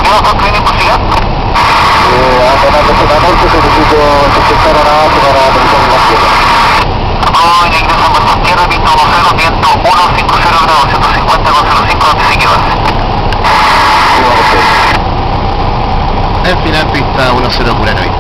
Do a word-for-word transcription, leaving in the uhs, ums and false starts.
¿Tenemos dos trenes por llegar? Eh, a ganar de zona norte necesito intentar a la base para aterrizar en la tierra. Hoy le ingresan por tierra, viento uno cero, viento uno cinco cero grados, ciento cincuenta con cero cinco, donde sigue base. En final pista uno cero Uranoid.